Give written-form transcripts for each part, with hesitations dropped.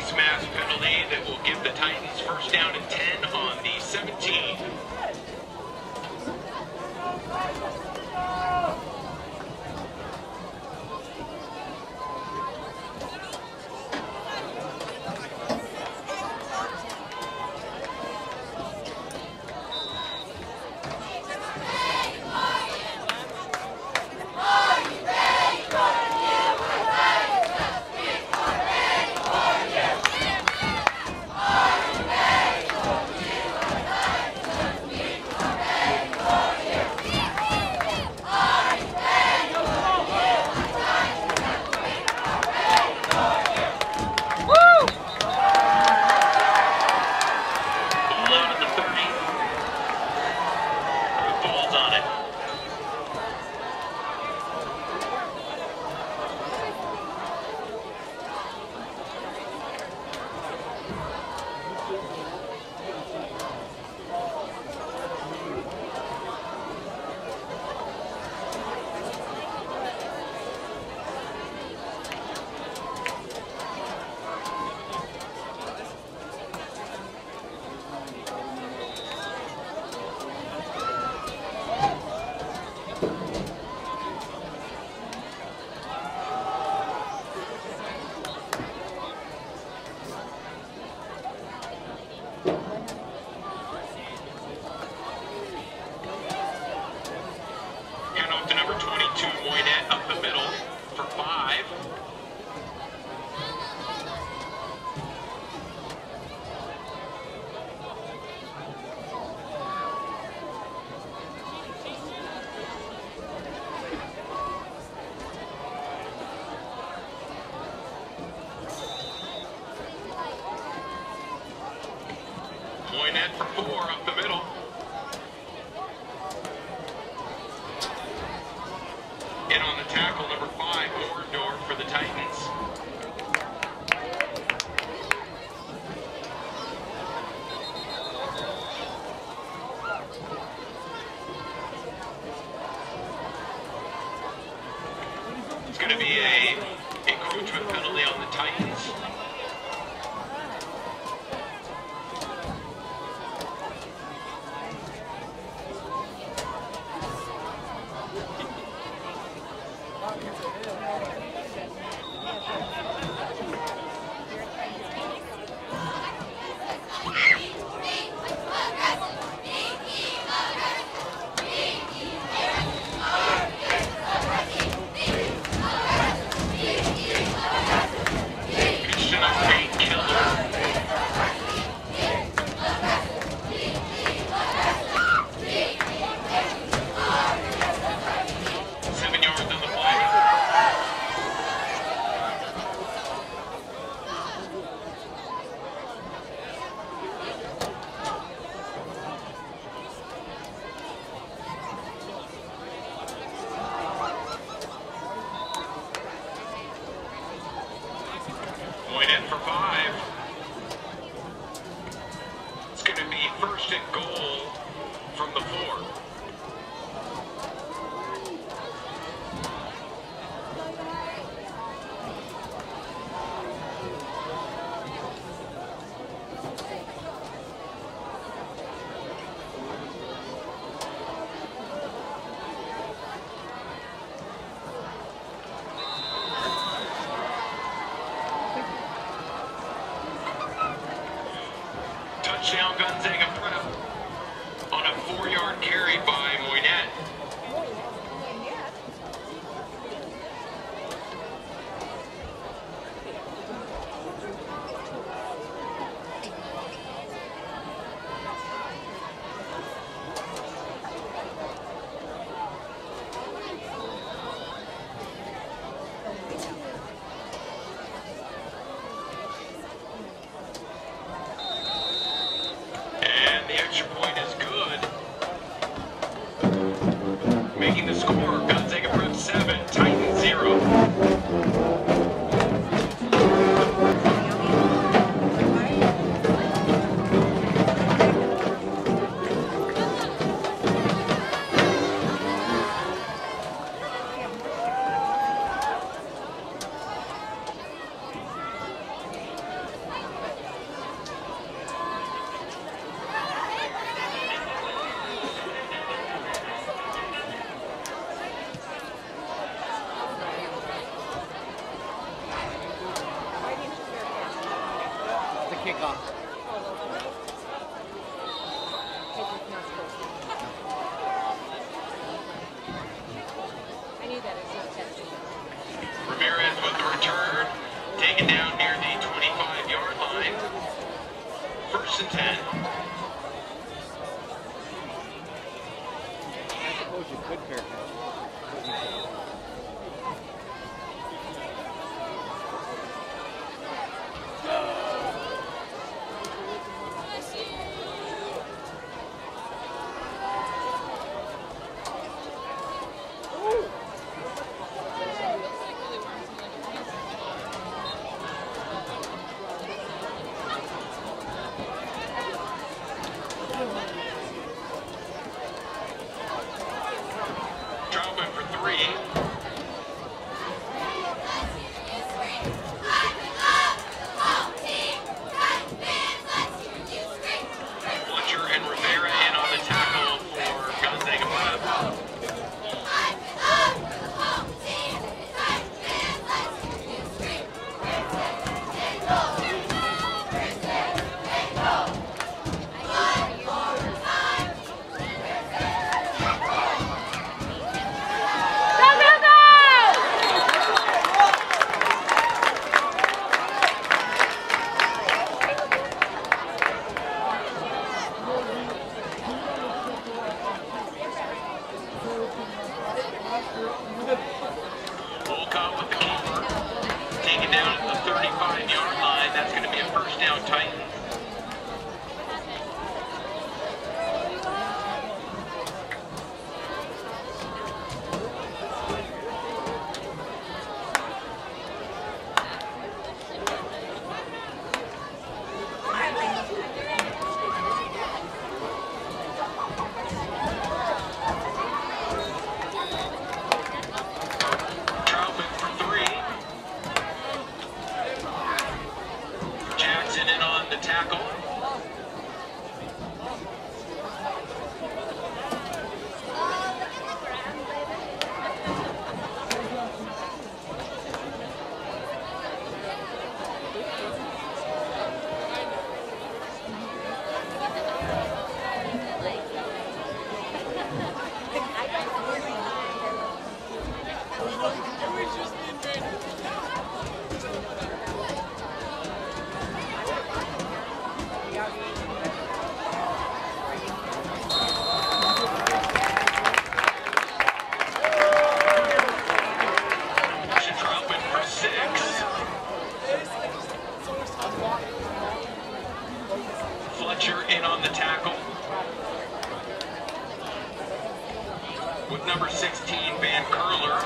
face mask penalty that will give the Titans first down and 10 on the 17. Moynet for 4 up the middle. In on the tackle, number 5, Orndorff for the Titans. It's going to be a encroachment penalty on the Titans. Moynet for 5. It's going to be first and goal from the 4. Touchdown Gonzaga Prep on a 4-yard carry by Moynet. The extra point is good. Making the score, Gonzaga Prep 7, Titans 0. kickoff. Ramirez with the return, taken down near the 25-yard line. 1st and 10. I suppose you could fair catch. Troutman for 3. Fletcher and Rivera in on the tackle for Gonzaga Prep. Wolcott with the keeper, taken down at the 35-yard line. That's going to be a 1st down Titans. Troutman for 3. Jackson in on the tackle. Troutman for 6. Fletcher in on the tackle. With number 16, Van Curler.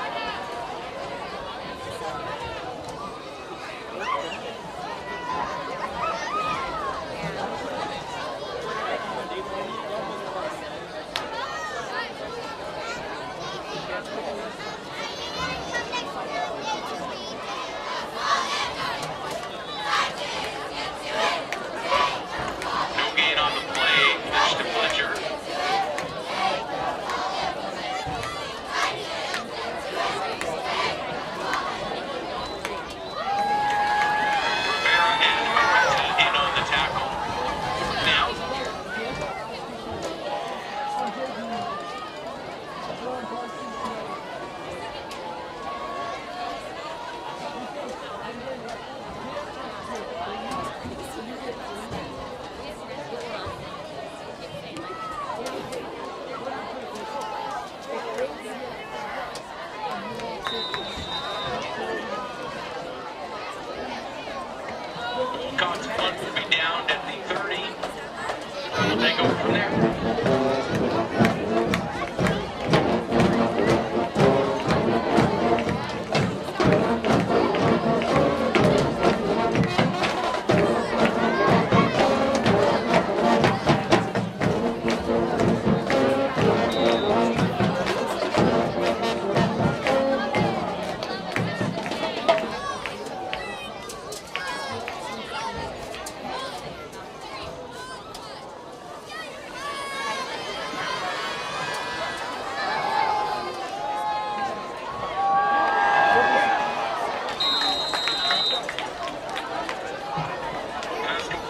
No gain on the play. Pitch to Fletcher. Rivera and Areta in on the tackle. Now, Wolcott's punt will be down at the 30. We'll take over from there.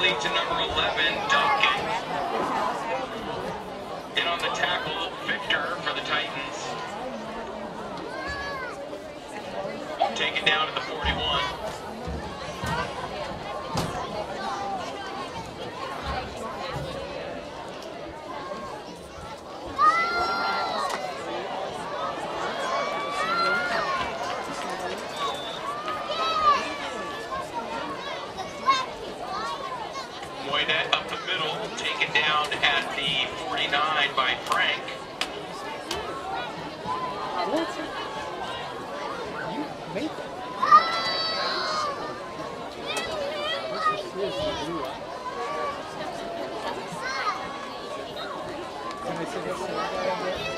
lead to number 11, Duncan. In on the tackle, Victor for the Titans. Taken down to the 41. Moynet up the middle, taken down at the 49 by Frank. You made that. Can I say this to that guy a bit?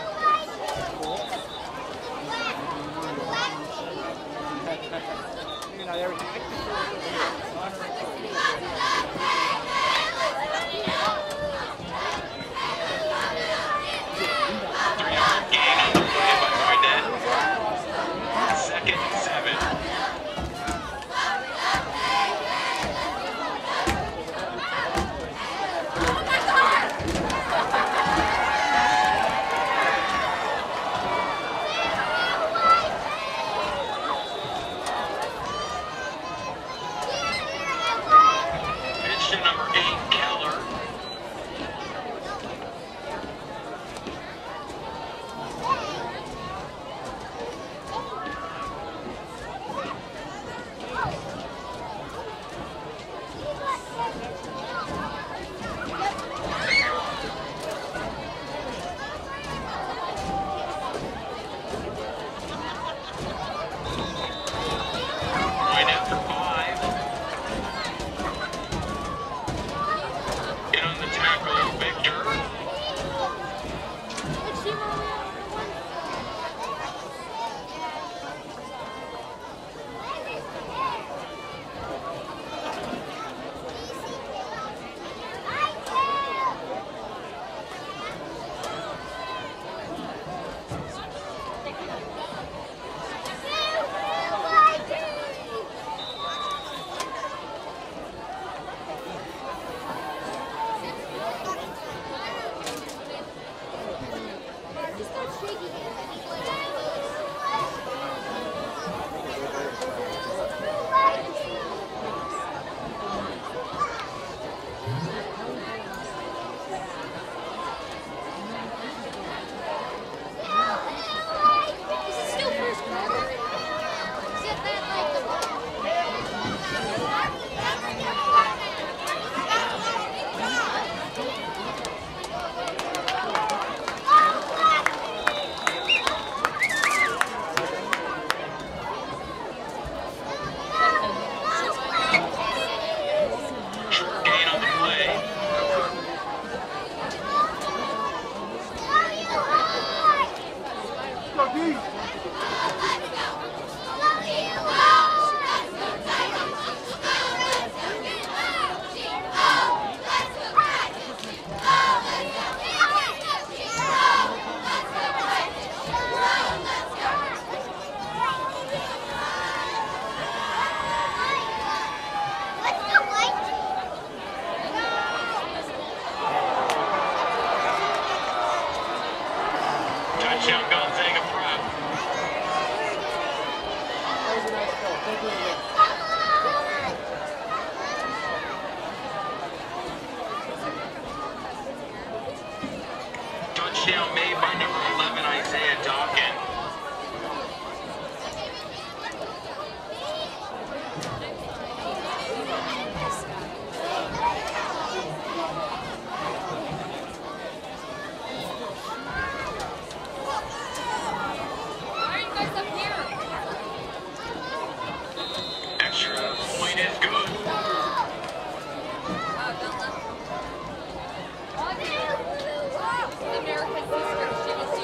You know, everything. I can feel it over here. Touchdown made by number 11, Isaiah Dawkins. Extra point is good. America's sister, she was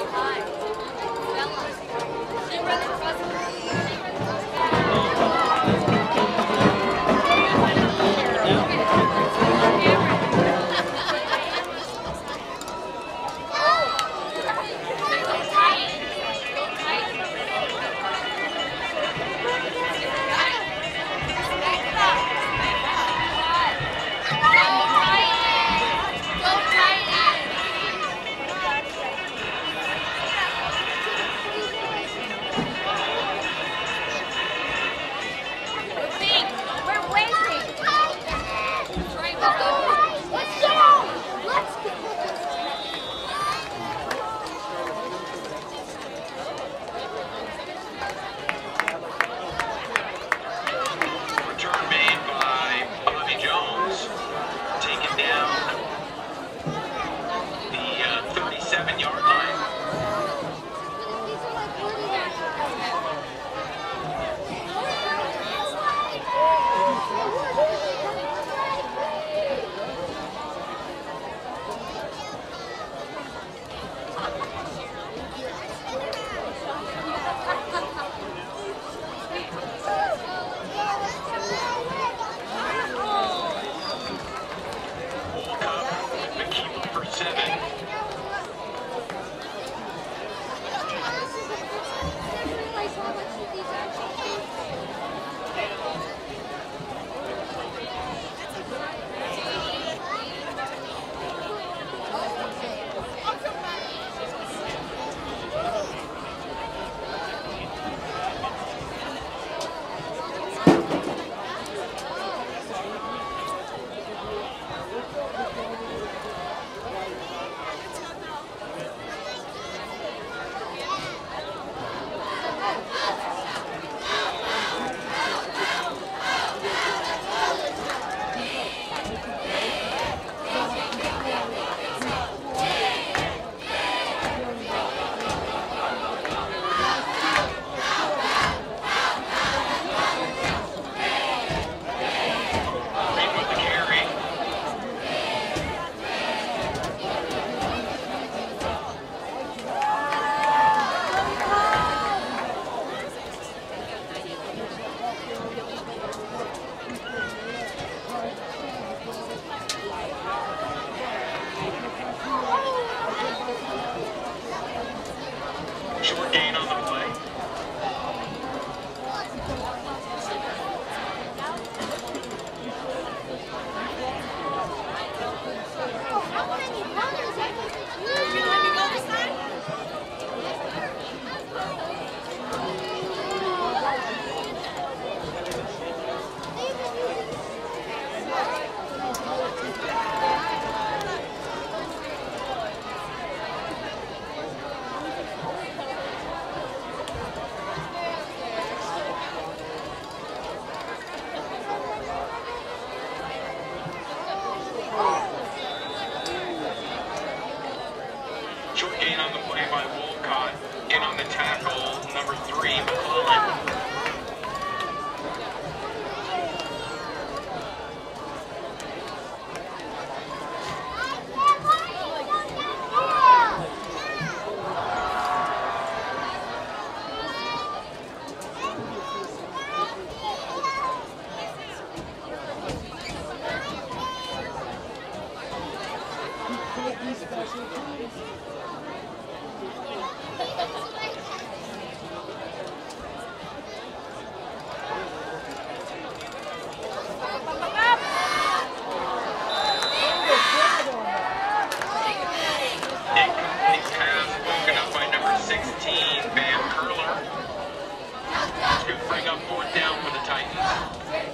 Incomplete pass broken up by number 16, Van Curler. It's going to bring up 4th down for the Titans.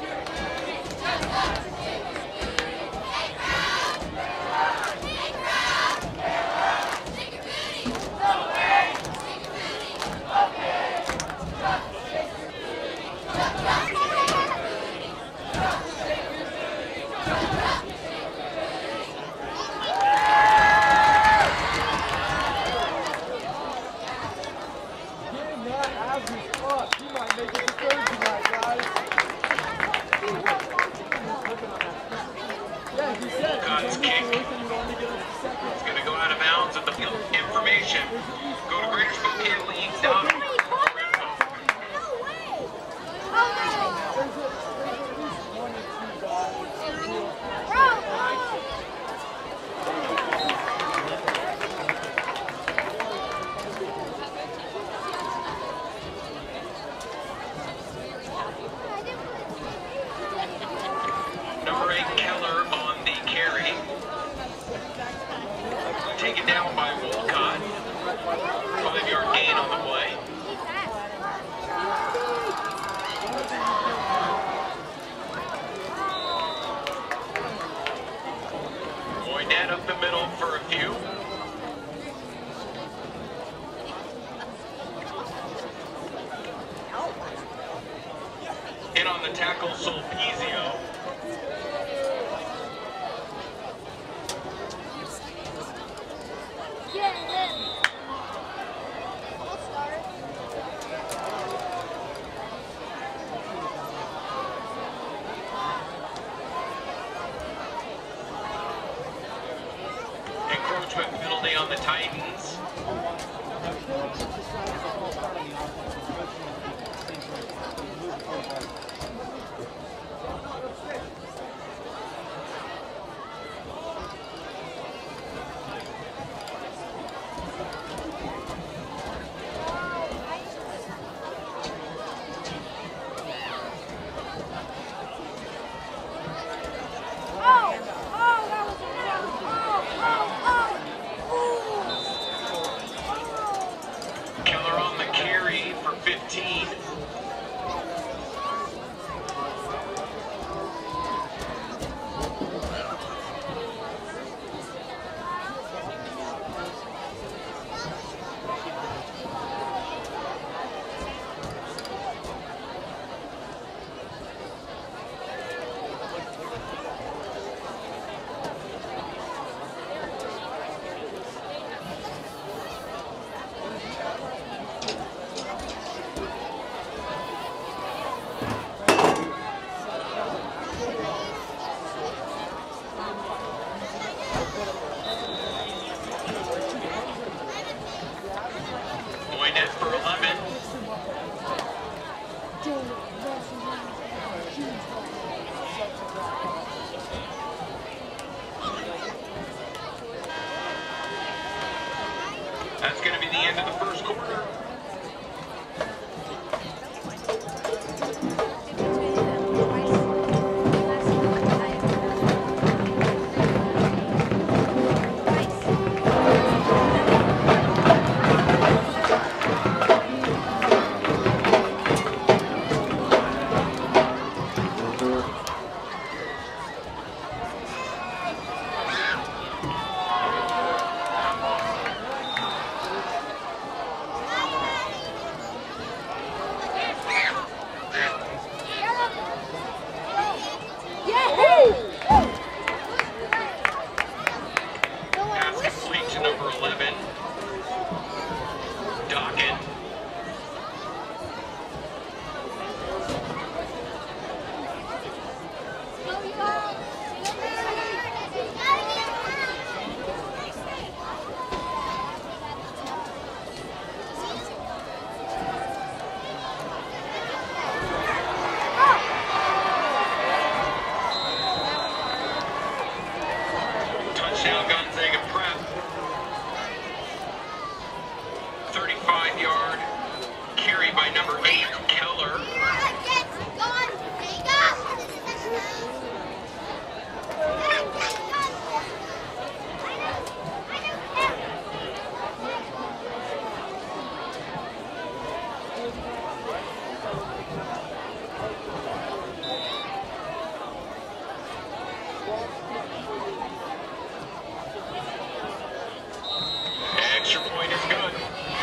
Walcott's kick. It's going to go out of bounds at the field. Information. Go to GreaterSpokaneLeague.org. Number 8, Keller on the carry. Taken down by Walcott. 5-yard gain on the play. Moynet up the middle for a few. In on the tackle, Sulpizio. Encroachment penalty on the Titans. Keller on the carry for 15. Moynet for 11. That's going to be the end of the first quarter. Pass complete to number 11, Dockett. Touchdown Gonzaga Prep. Extra point is good.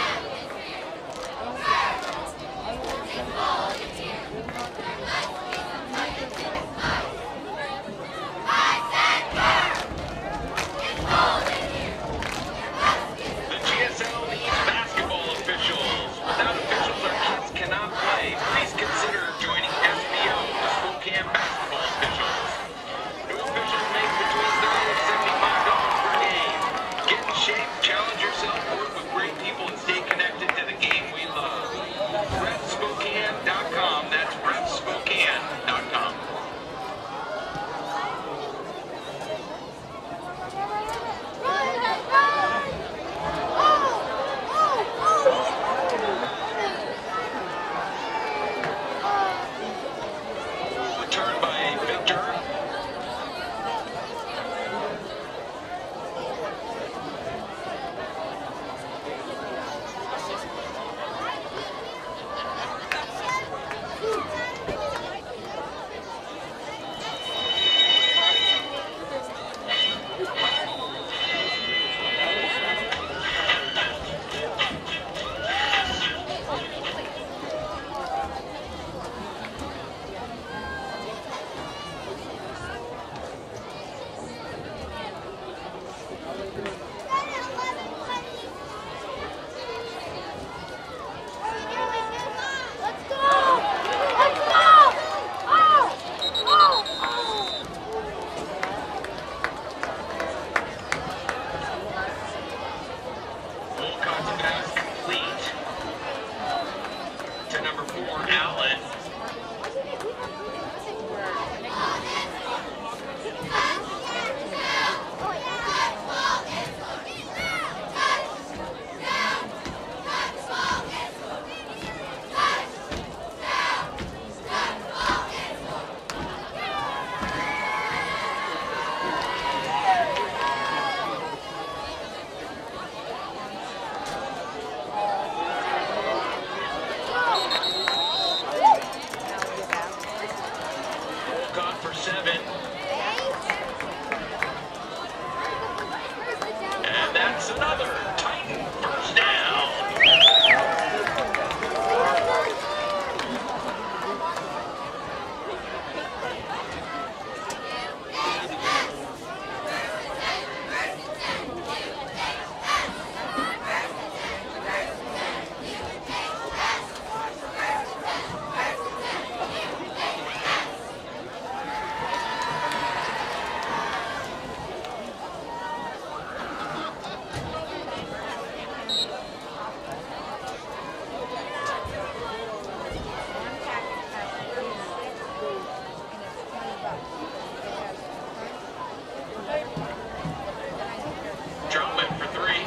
The GSL needs basketball officials. Without officials, our kids cannot play. Please consider joining SBO, the Spokane Basketball Officials. New officials make between $30 and $75 per game. Get in shape, challenge yourself, work with great people, and stay connected to the game we love. RefSpokane.com. That's RefSpokane.com. Return by Victor. Wolcott's pass complete to number 4, Allen. Wolcott for 7. And that's another Titan first down. Drummond for 3.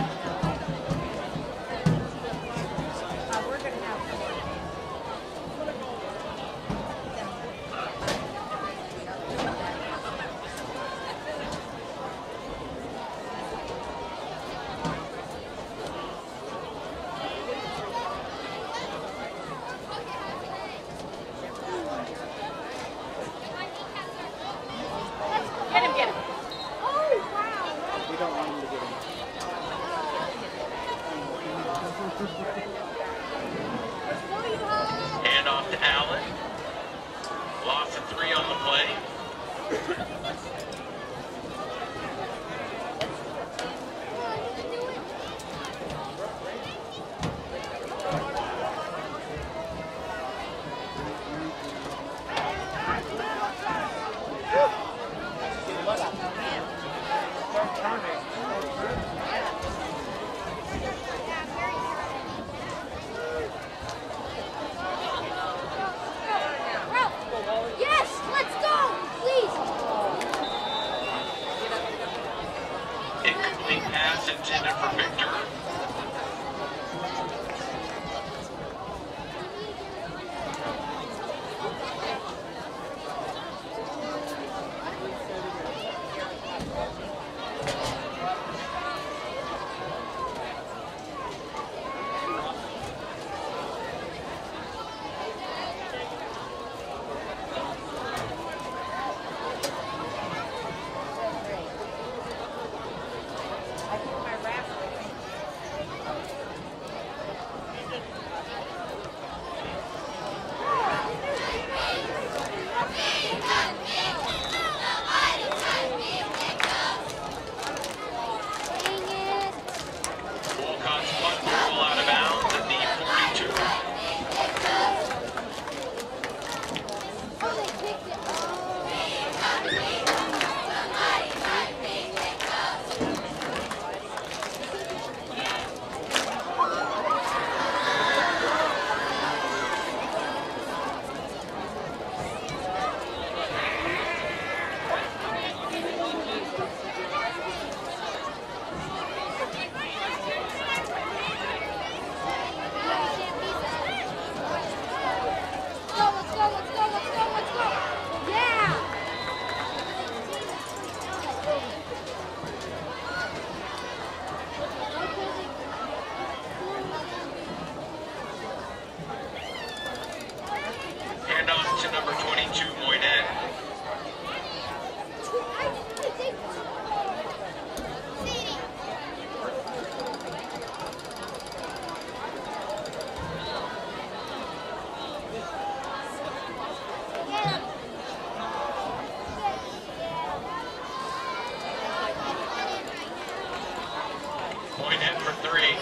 Get him, get him. We don't want him to get him. Hand off to Allen. Loss of 3 on the play. Yes, let's go, please. Incomplete pass intended for Victor. Hand off to number 22, Moynet. Moynet for 3.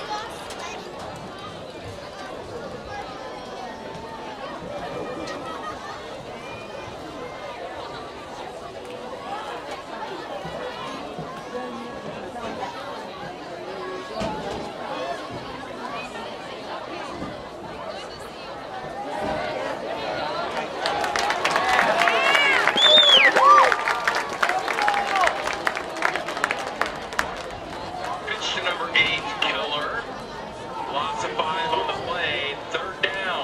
Pitch to number 8, Killer. Lots of 5 on the play. 3rd down.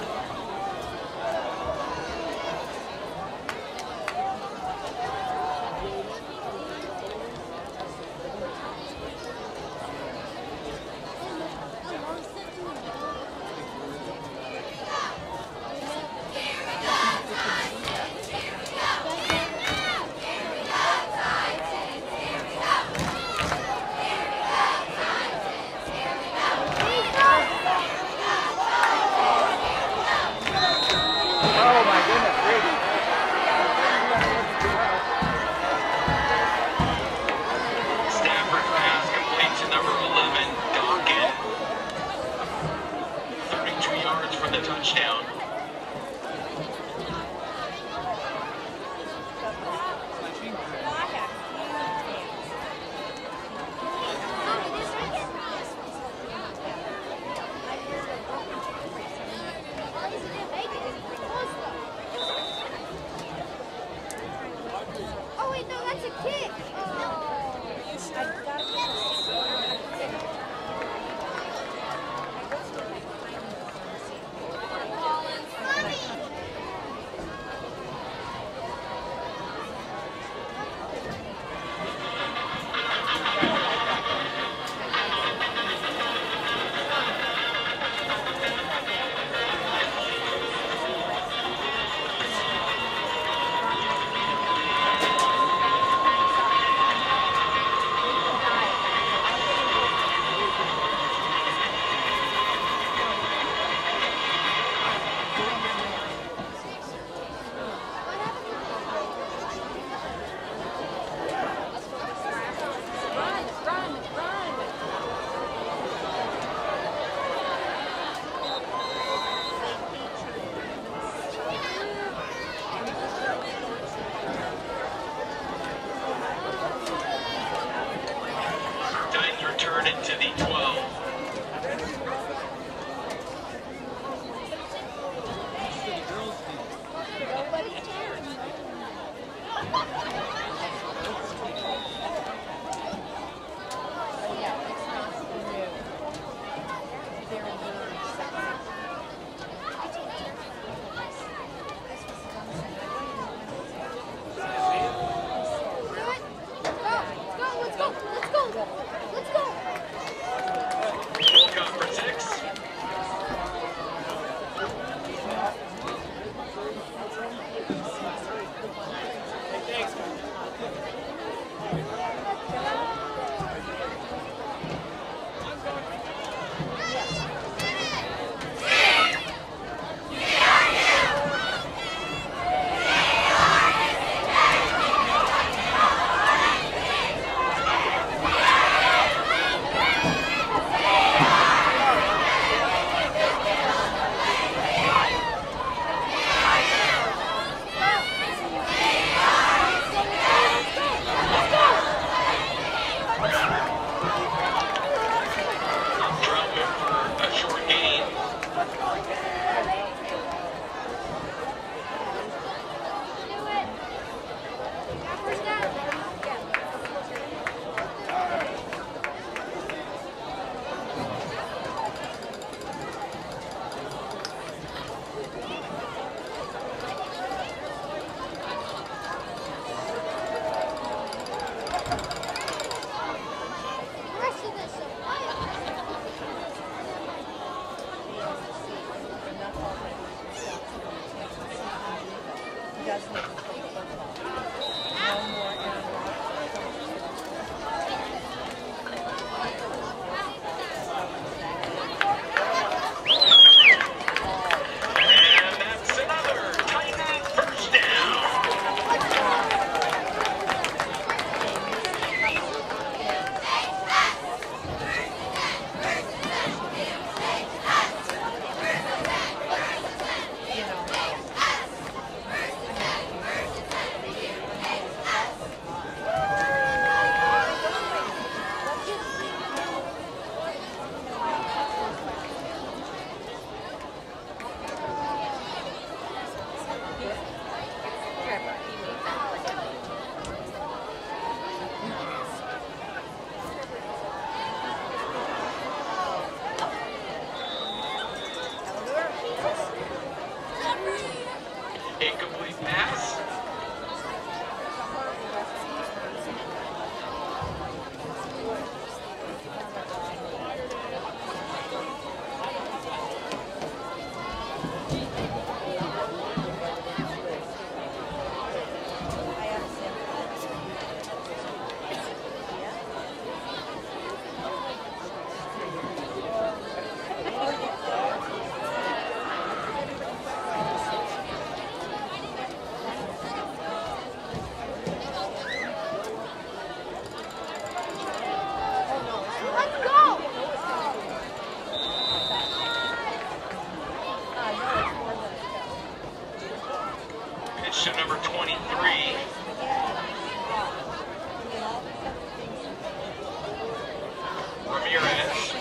Oh my goodness, Brady. Stafford pass complete to number 11, Dockett. 32 yards for the touchdown. Oh wait, no, that's a kick. Titans return it to the 12. Let's go. Let's go. Let's go. The rest of this. And that's another Titan first down. Incomplete pass. Let's go. Pitch to number 23. Ramirez.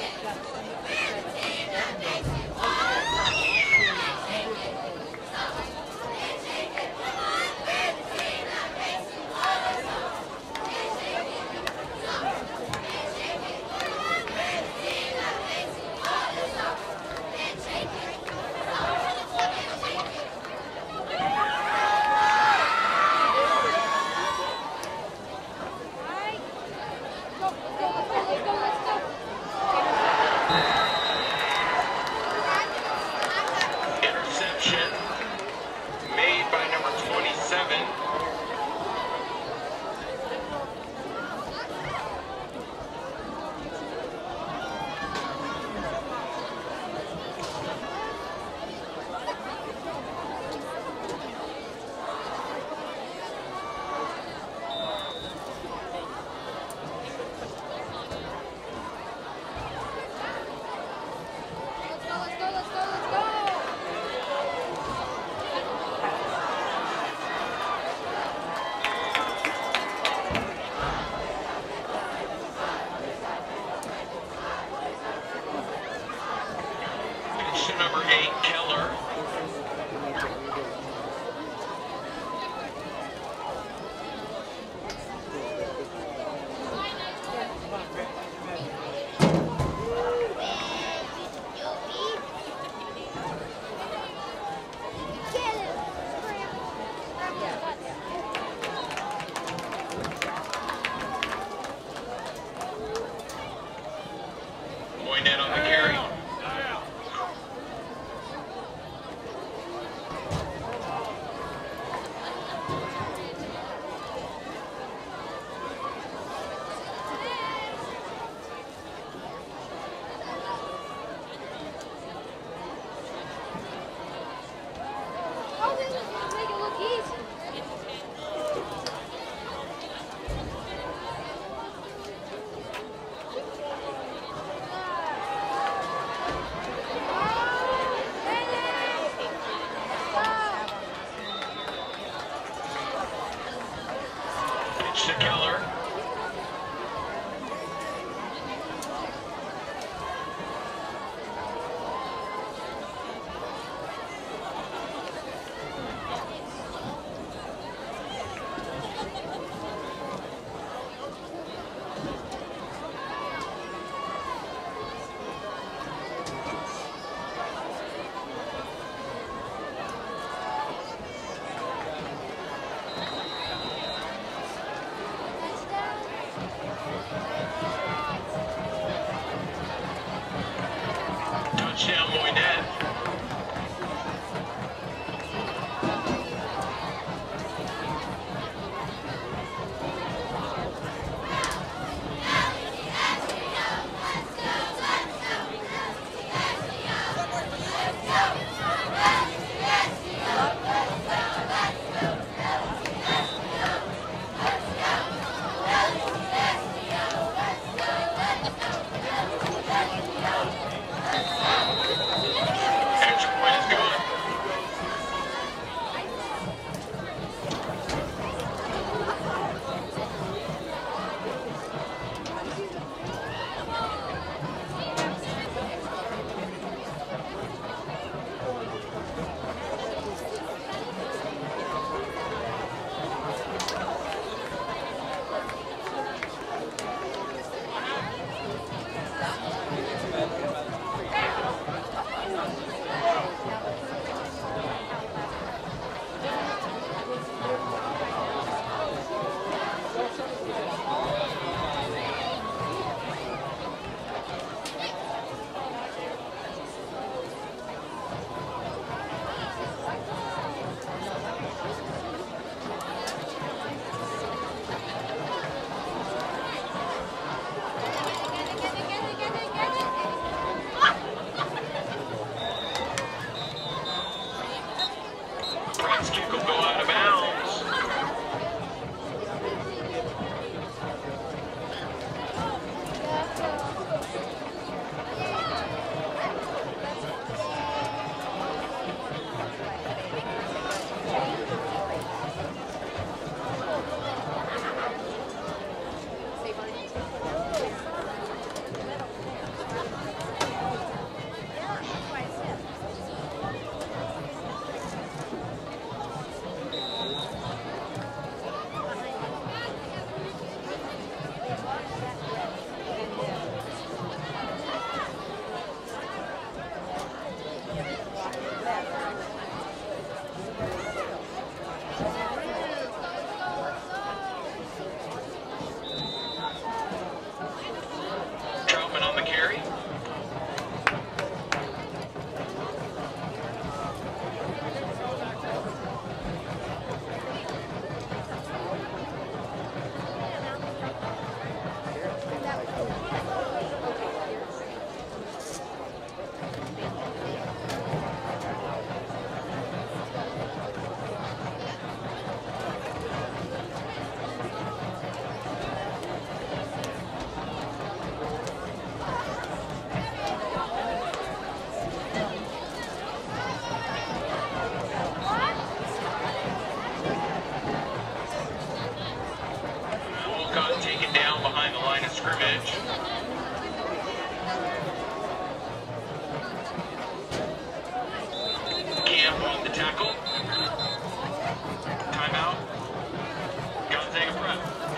Interception made by number 27. Let's go. Pitch to number 8, Keller. Moynet on the carry. Oh, this is gonna make it look easy. Pitch to Keller. Touchdown. Touchdown, Moynet. Extra point is good. Pratt's kick will go out of bounds. Troutman on the carry. Wolcott taken down behind the line of scrimmage. Camp on the tackle. Timeout. Gonzaga prep.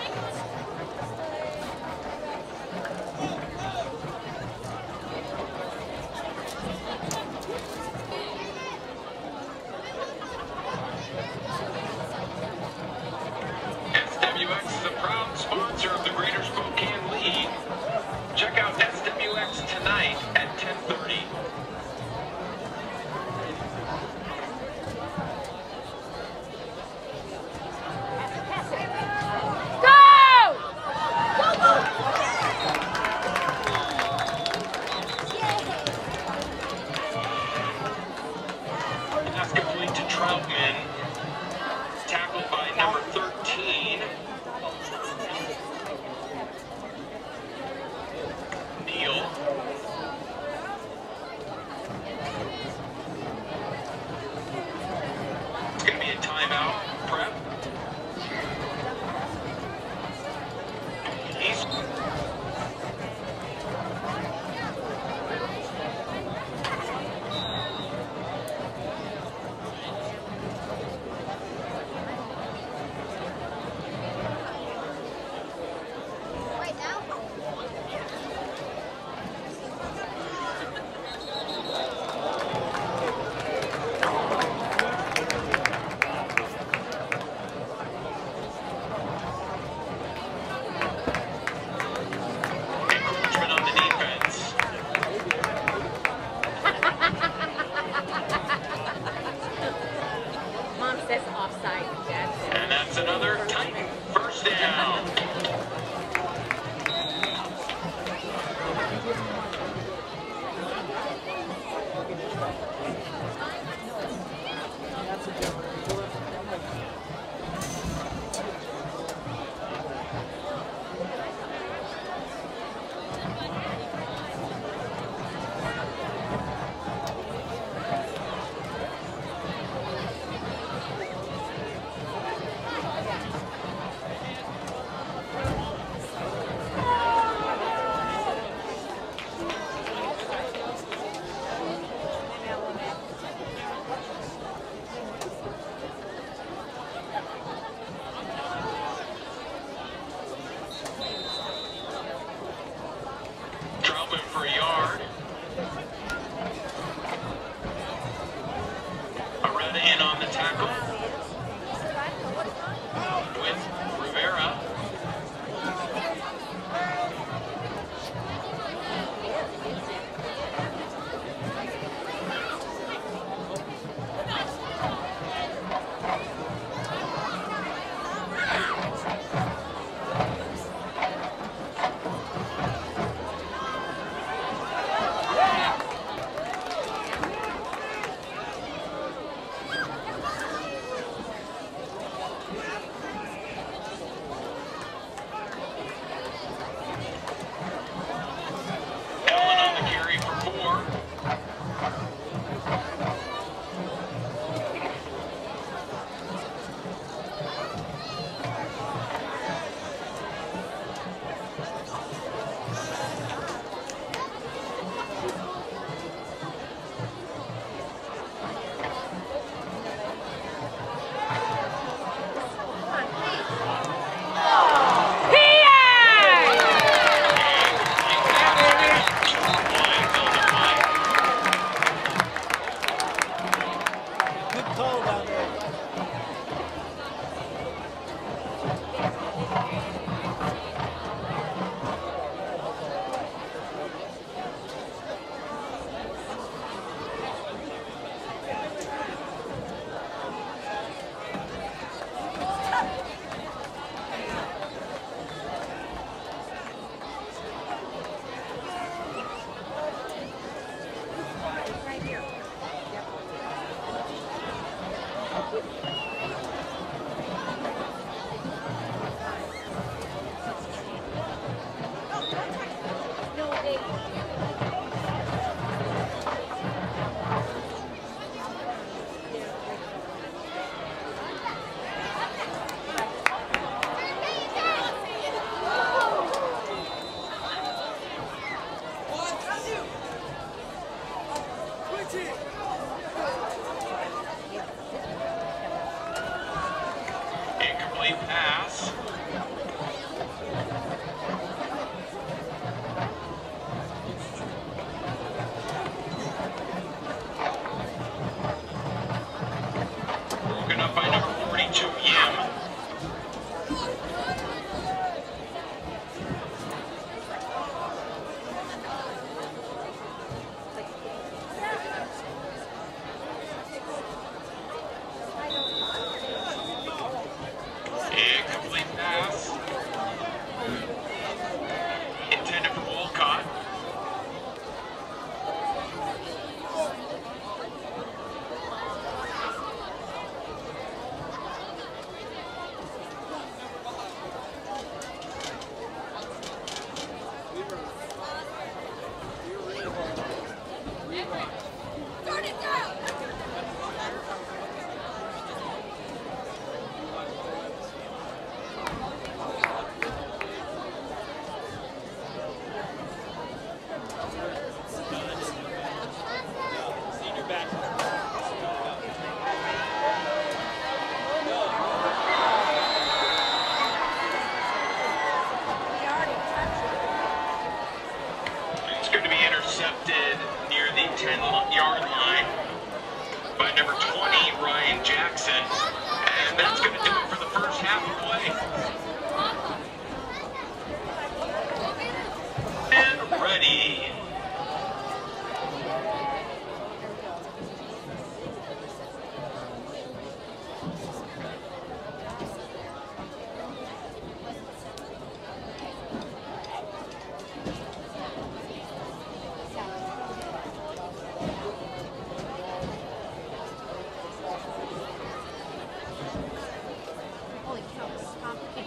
SWX is a proud sponsor of the Greater Spokane League. Check out SWX tonight at 10:30. Pass complete to Troutman. Tackled by number 13. Neal. It's going to be a timeout. Prep. He's Right now? And ready. Holy cow, stop it.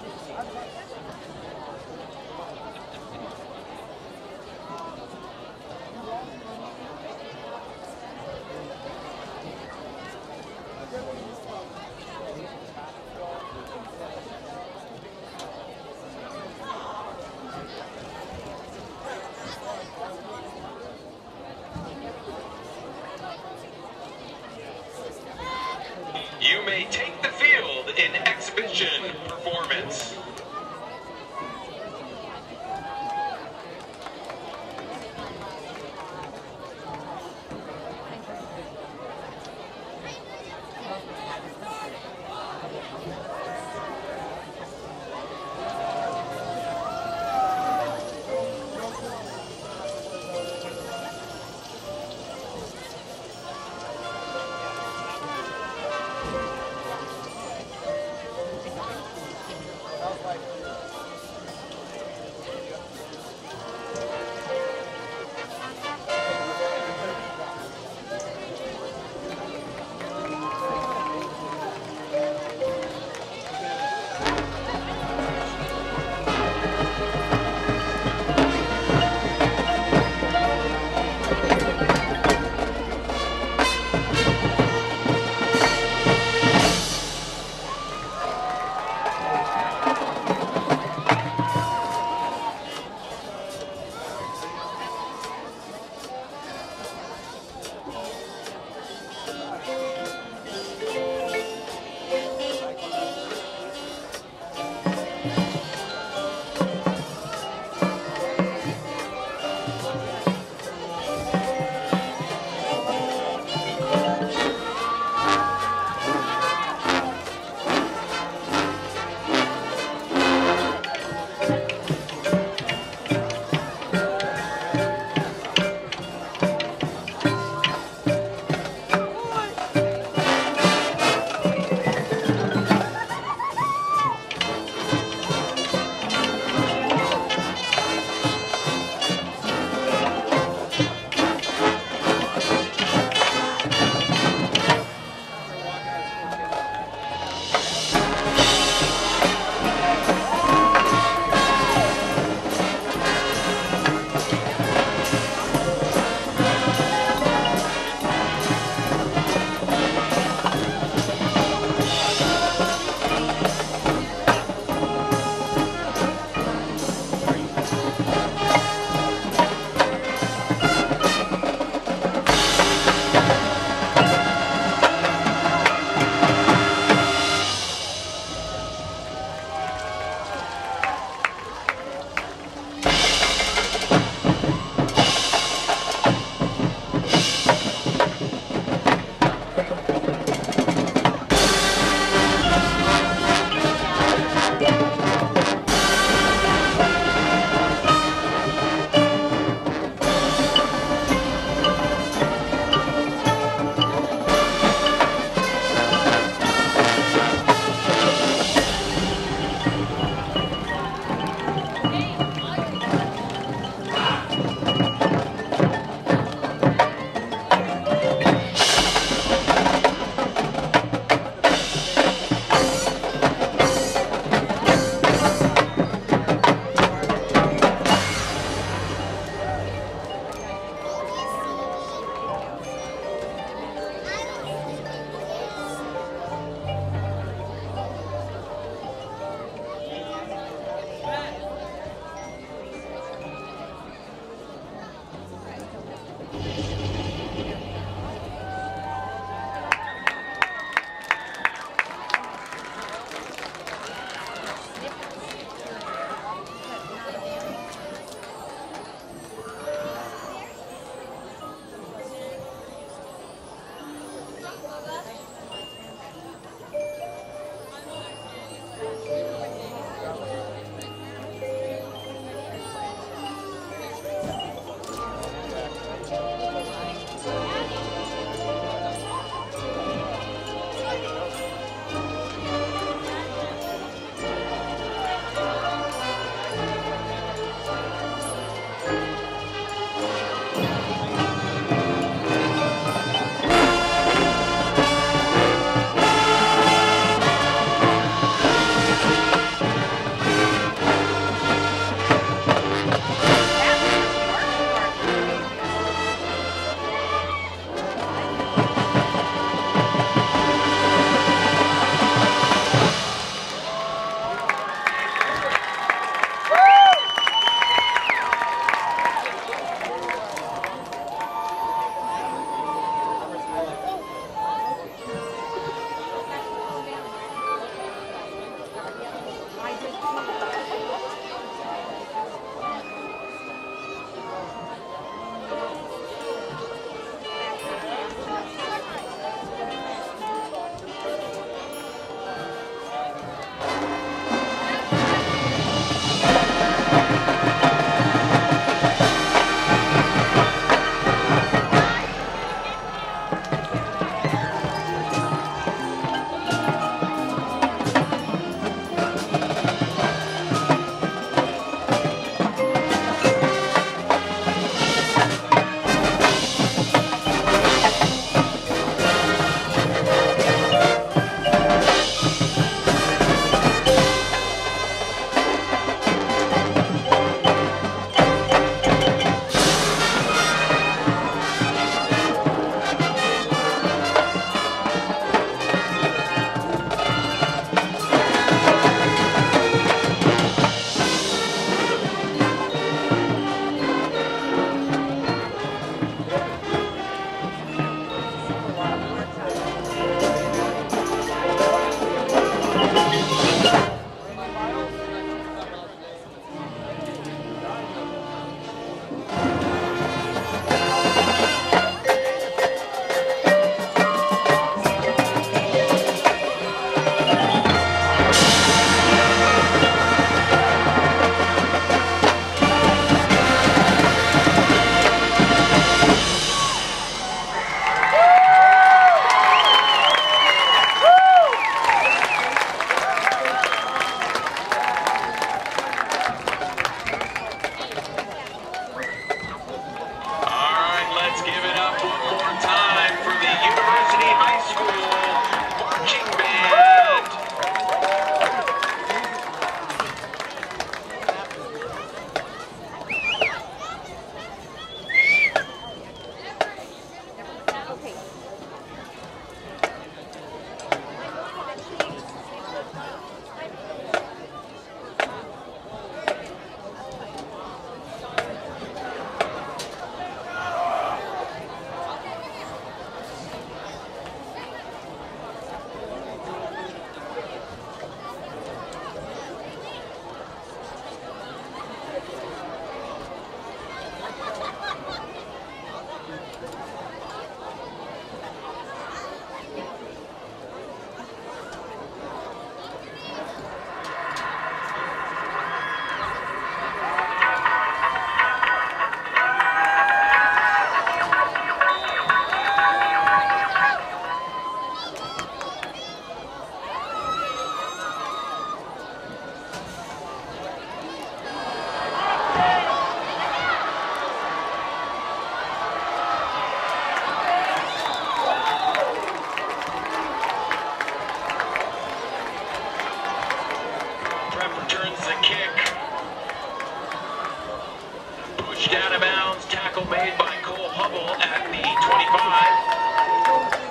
tackle made by Cole Hubble at the 25.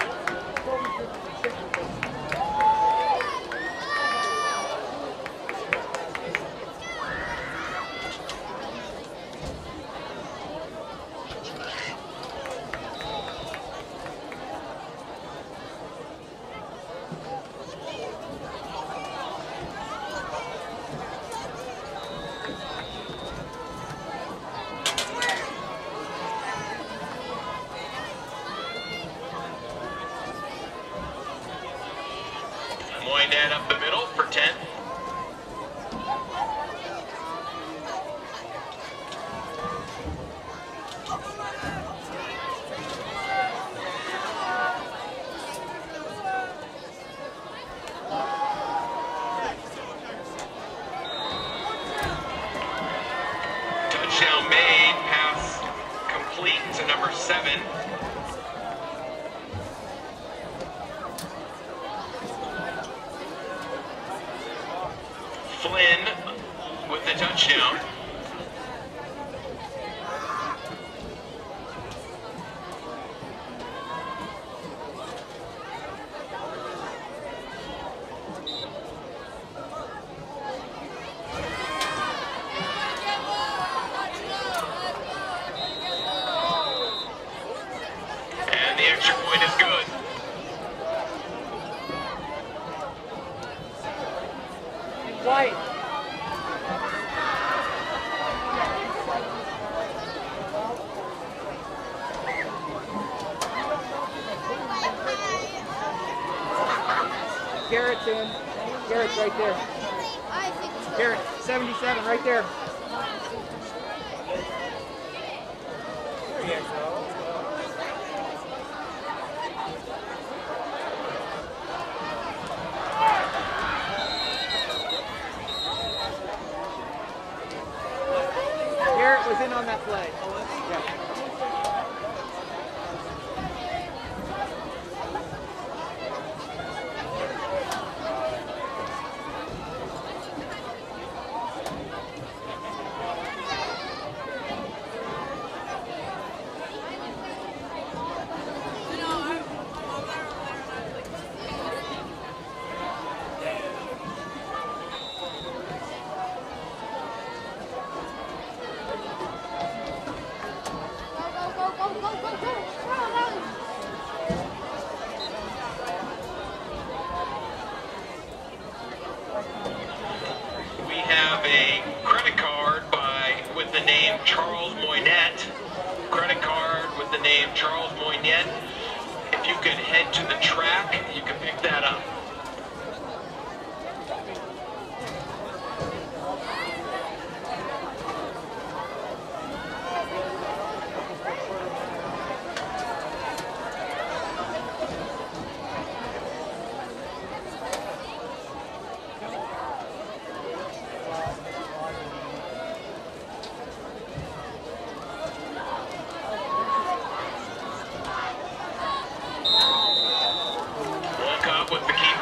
Moynet up the middle for 10. Touchdown made, pass complete to number 7. Flynn with the touchdown. And the extra point is good. White. Garrett's in. Garrett's right there. I think so. Garrett, 77, right there. There you go. Garrett was in on that play. Yeah. We have a credit card with the name Charles Moynet. Credit card with the name Charles Moynet. If you could head to the track, you can pick that up. With the keeper.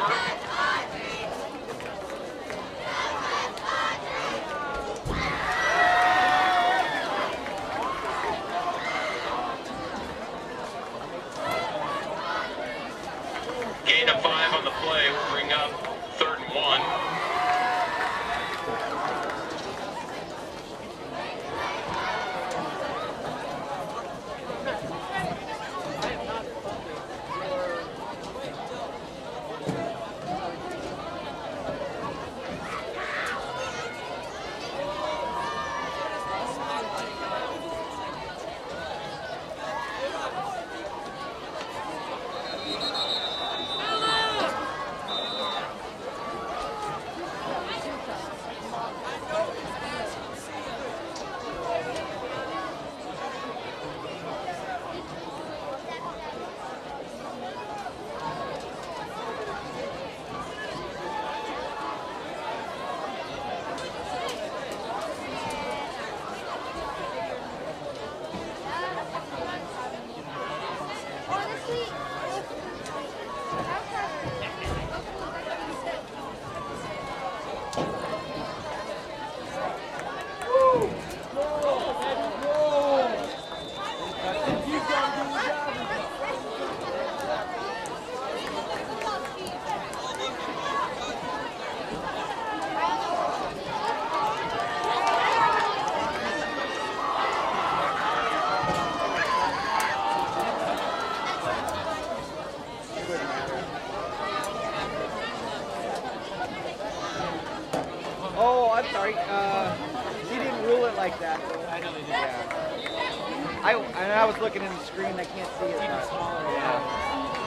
sorry. He didn't rule it like that. I know they did. Yeah. I was looking in the screen. I can't see it. Even smaller. Yeah.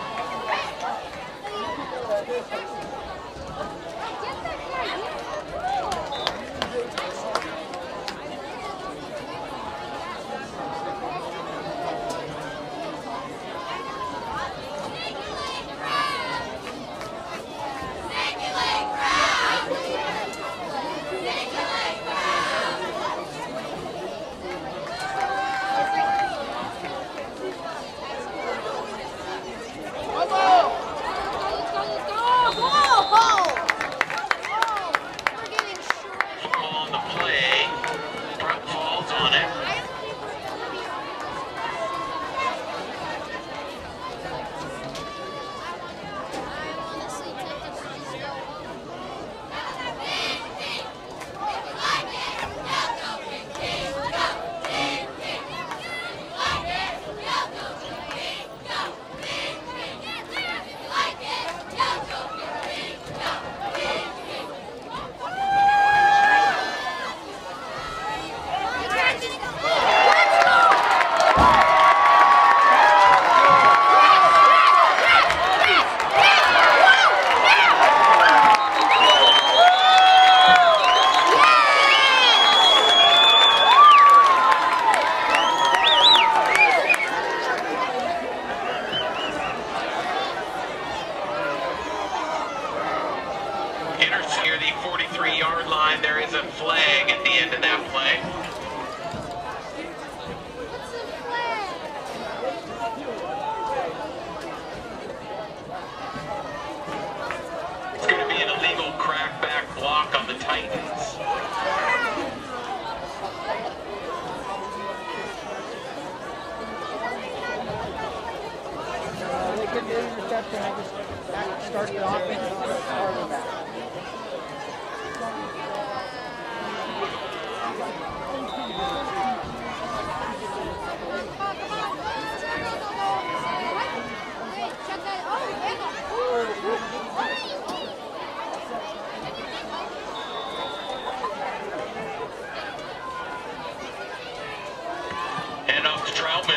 Near the 43-yard line, there is a flag at the end of that play. It's going to be an illegal crackback block on the Titans. They couldn't do an interception. I just started the offense. Started back. And off to Troutman.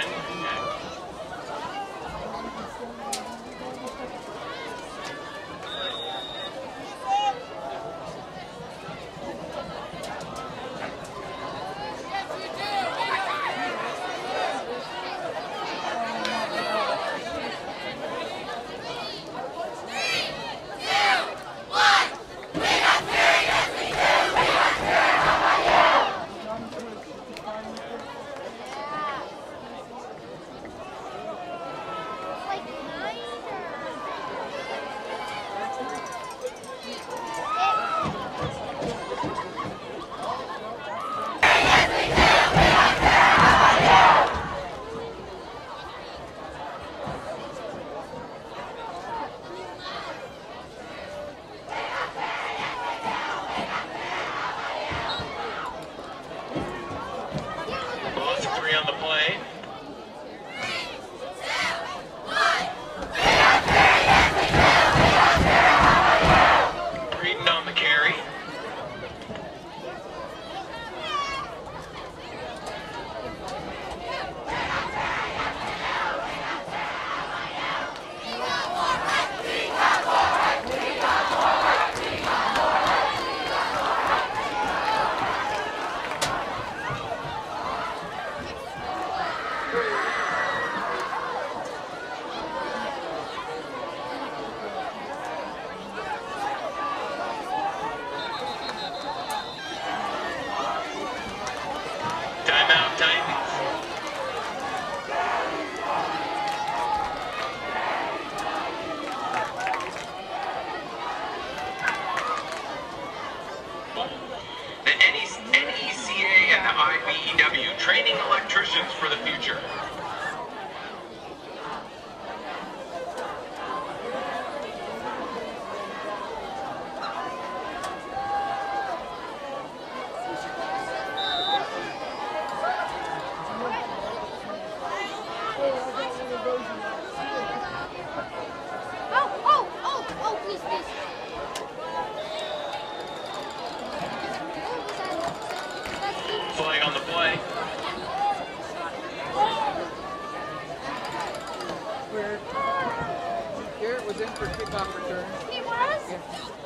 On the play. Breeden on the carry. Timeout, Titans. The NECA and the IBEW training electricians for the future. Please. kickoff return. He was? Yeah.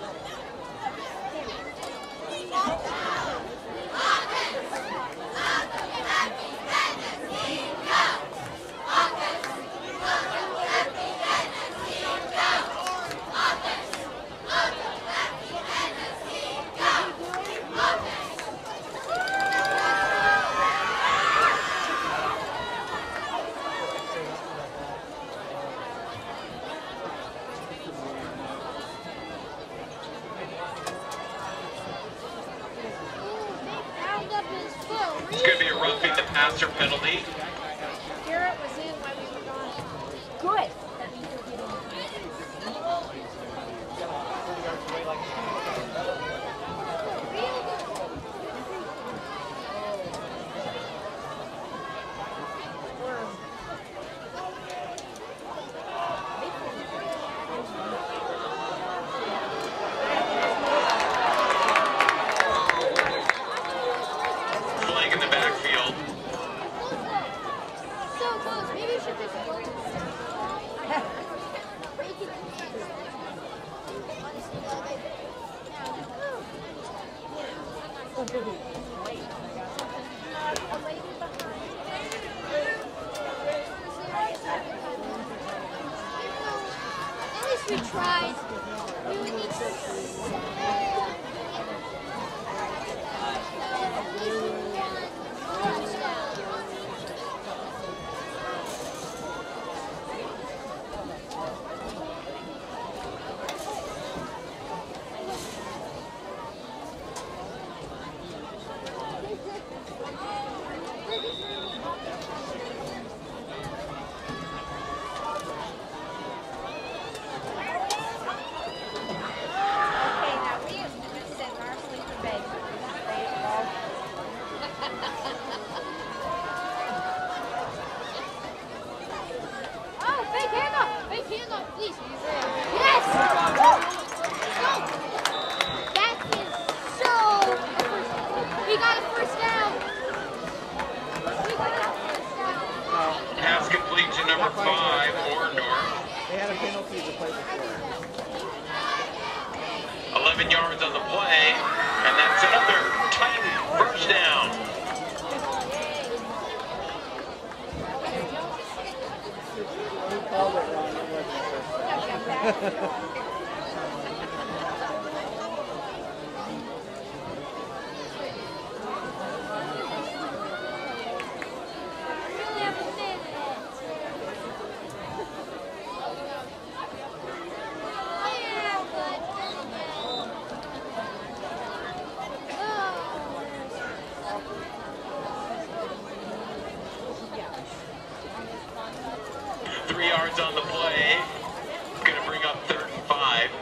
Bound up his foot. It's going to be a roughing the passer penalty. Garrett was in while we were gone. Good. That means we're getting Flag in the backfield. so close. Maybe we should just go. At least we tried. We would need to. Okay, now we have to send Marcelly to bed. Oh, fake handoff! Fake handoff, please. Yes! Go! That is so. We got a first down. We got a first down. Pass complete to number 5, Orndorff. They had a penalty to play before. 11 yards on the play, and that's another Titan first down. He called it wrong. It wasn't a first down. Really have a minute. Yeah, but. Oh. 3 yards on the play. Going to bring up 3rd and 5.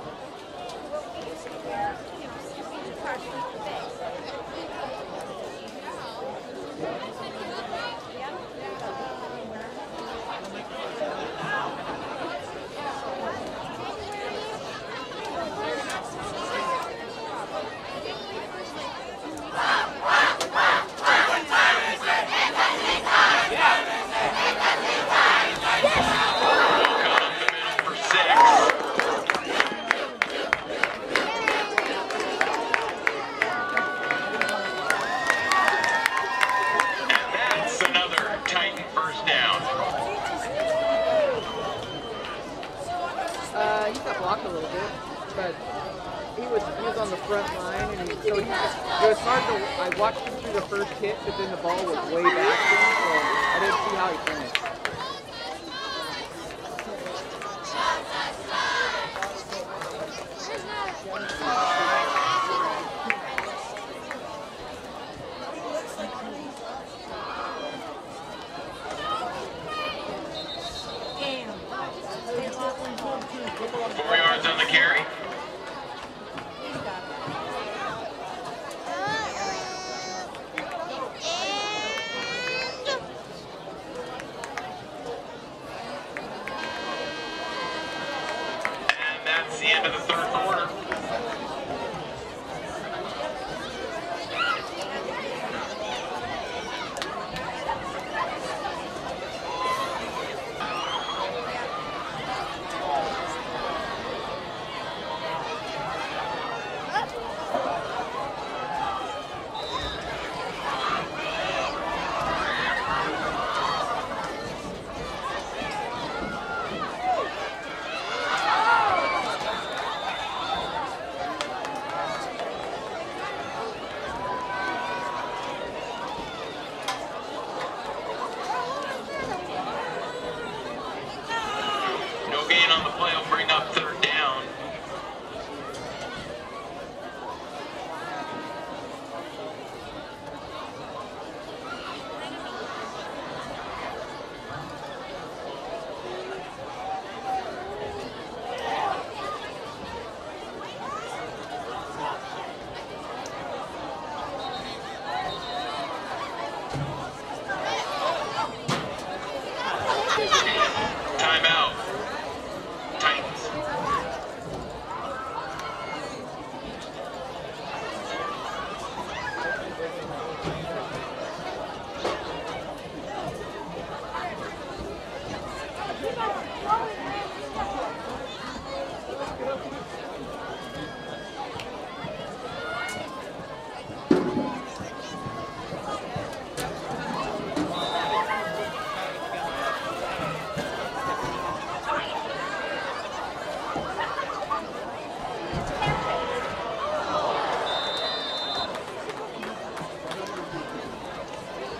Cut up the middle for 6. And that's another Titan first down. He got blocked a little bit, but he was on the front line, and it was hard to. I watched him through the first hit, but then the ball was way back to him, so I didn't see how he finished. Damn. 4 yards on the carry. And that's the end of the 3rd quarter.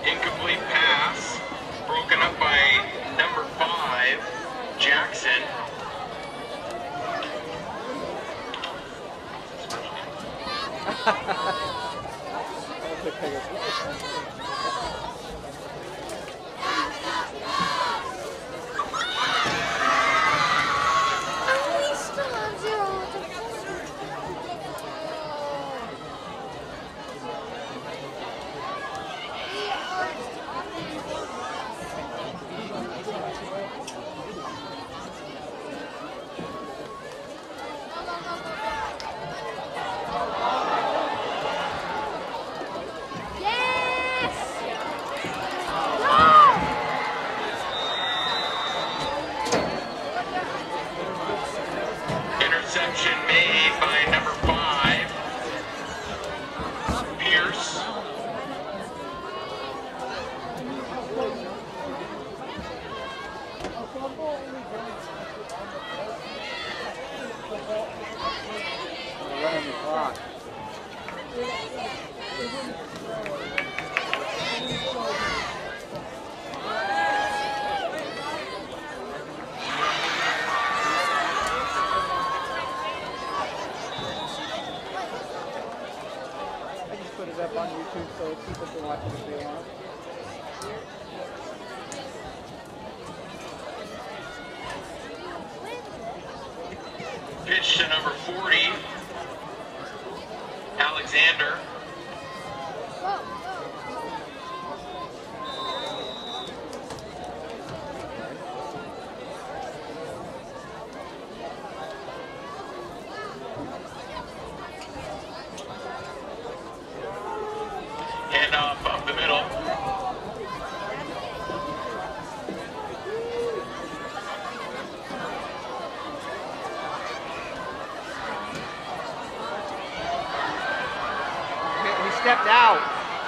Incomplete pass. Broken up by number 5, Jackson. We still have 0 to 4. Interception made by number 5, Pierce. Running the clock. I just put it up on YouTube so people can watch it if they want. Pitch to number 40, Alexander. Handoff up the middle. He stepped out.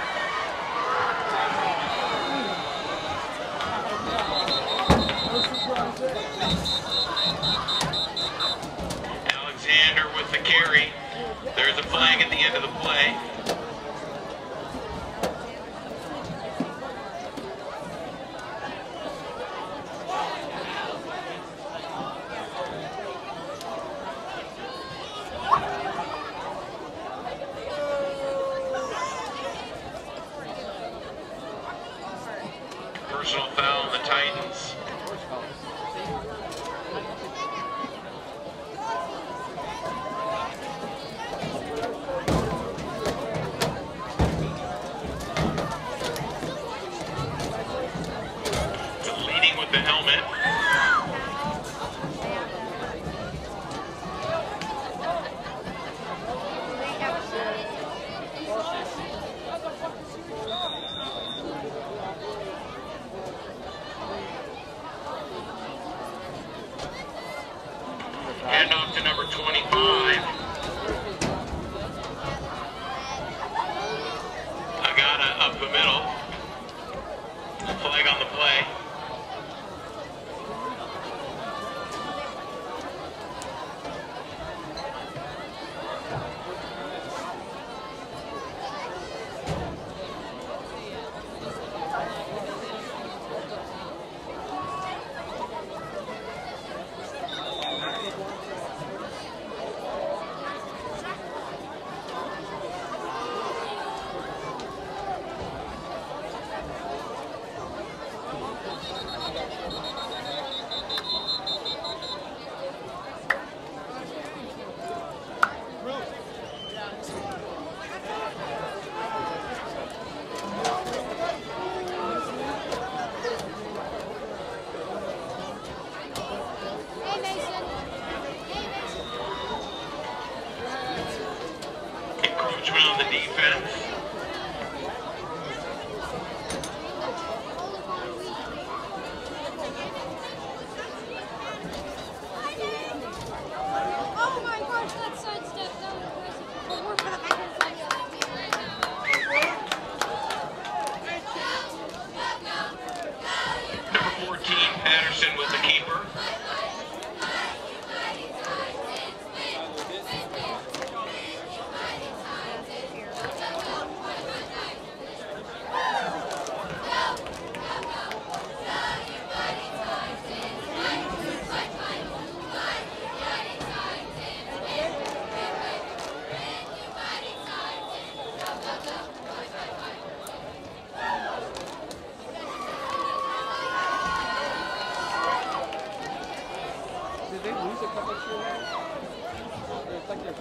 Alexander with the carry. There's a flag at the end of the play. Personal foul on the Titans. Leading with the helmet. Handoff to number 25. Agata up the middle. Flag on the play.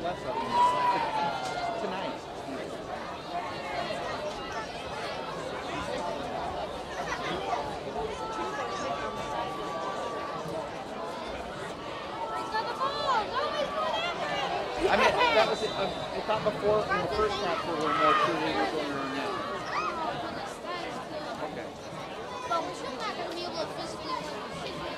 less of them tonight. I mean, that was it. I thought before in the first half there were more cheerleaders going around now. Okay. But we're still not going to be able to physically win the season.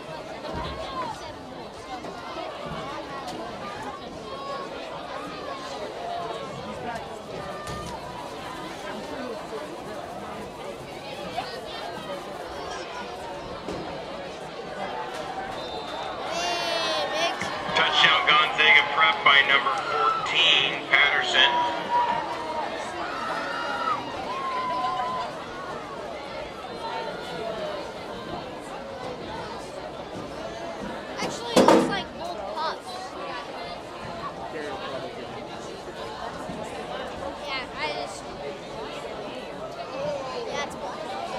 Touchdown Gonzaga prep by number 14, Patterson. Actually, it looks like old puffs. Yeah, I just. That's one.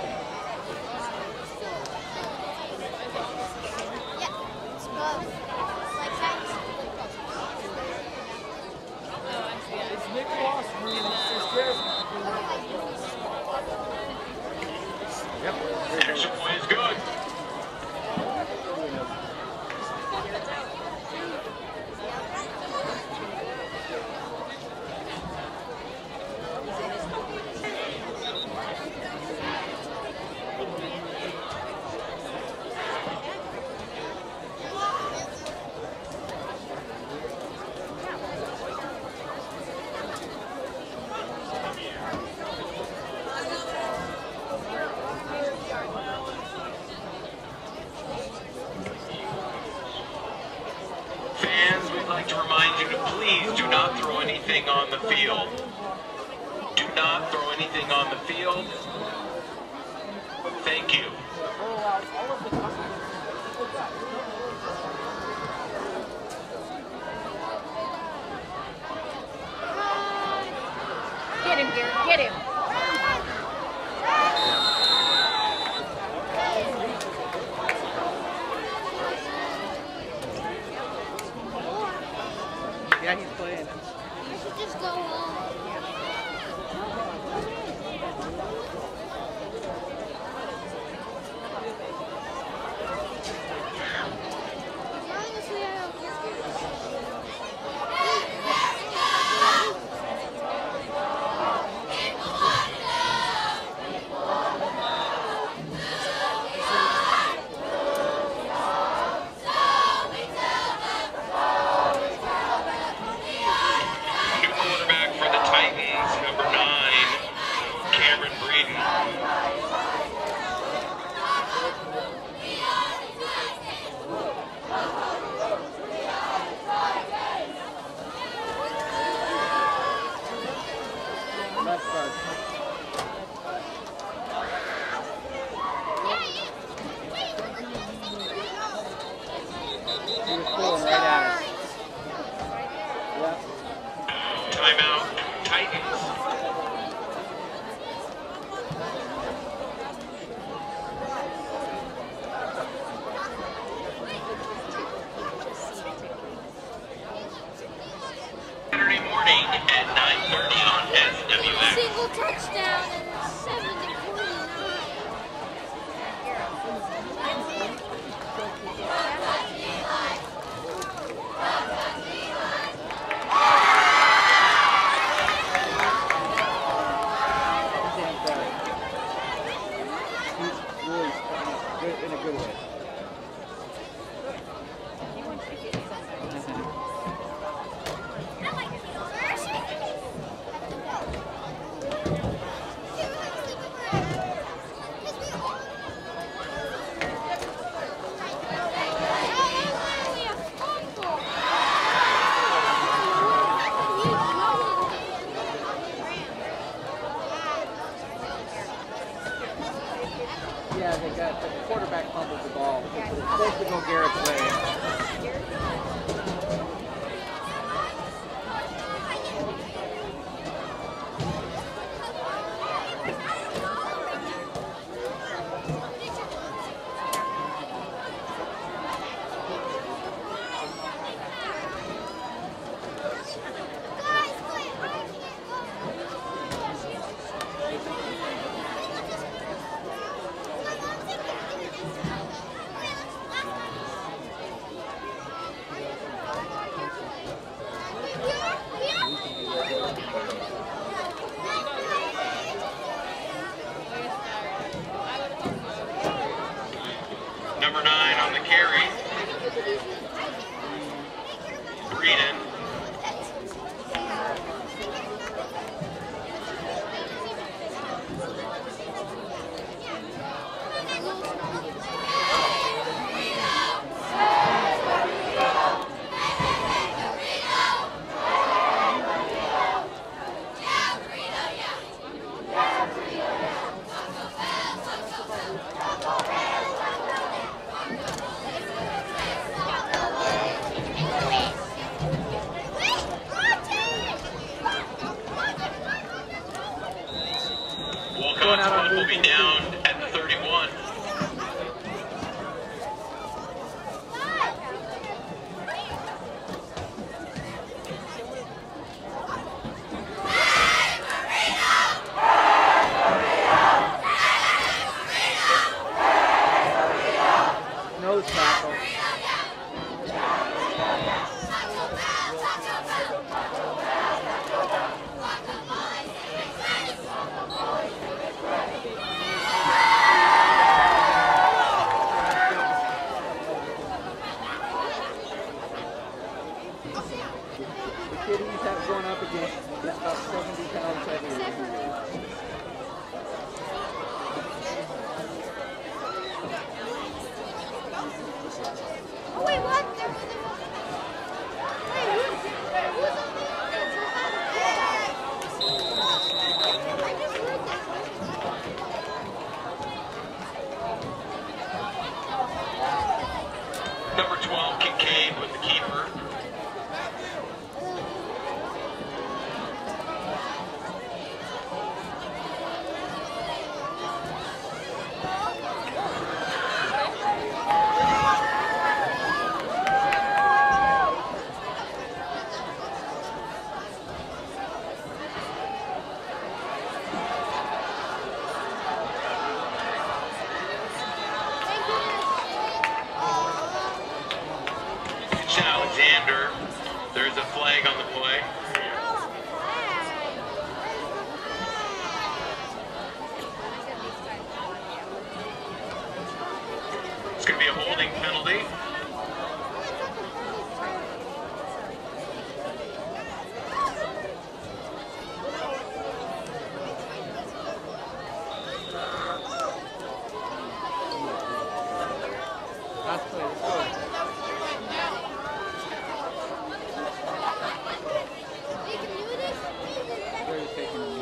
Yeah, it's puff. Like that. It's Nick Ross. Yep. Extra point is good. Fans, we'd like to remind you to please do not throw anything on the field. Do not throw anything on the field. Thank you. Get him, Garrett. Get him. Yeah, he's playing. You should just go home. As long as we have New quarterback for the Titans, number 9, Cameron Breeden. Left guard. He was pulling right at us. Yep. Timeout, Titans. Saturday morning at 9:30 on SWX. single touchdown and 7-49. He's really good in a good way. Yeah, they got the quarterback fumbled the ball. It's supposed to go Garrett's way. number 9 on the carry. Breeden. Wilcox punt will be down at the 31. Nose tackle. The kid he's going up against is about 70 pounds heavier than he is. Oh wait, what? Wait, who's on the I just heard that. Number 12, Kincaid with the keeper. Alexander, there's a flag on the play. It's going to be a holding penalty. Last play, let's go. They're just taking a knee.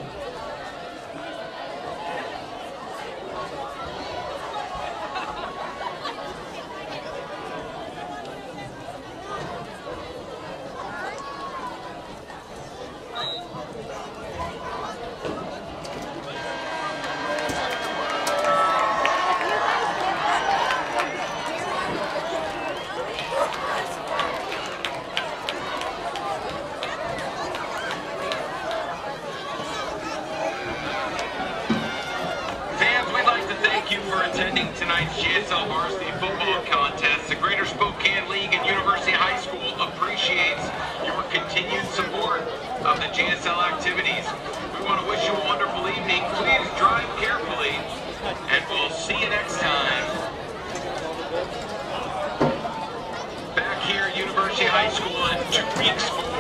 Attending tonight's GSL Varsity Football Contest, the Greater Spokane League and University High School appreciates your continued support of the GSL activities. We want to wish you a wonderful evening. Please drive carefully, and we'll see you next time. Back here at University High School in 2 weeks.